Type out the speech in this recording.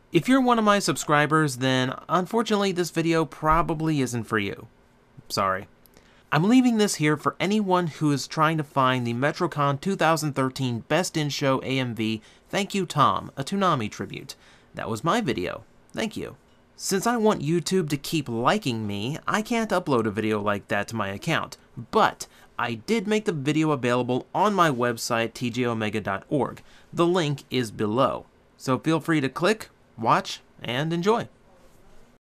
If you're one of my subscribers, then unfortunately this video probably isn't for you. Sorry. I'm leaving this here for anyone who is trying to find the Metrocon 2013 Best in Show AMV Thank You Tom, a Toonami tribute. That was my video. Thank you. Since I want YouTube to keep liking me, I can't upload a video like that to my account, but I did make the video available on my website, TJOmega.org. The link is below, so feel free to click, watch, and enjoy.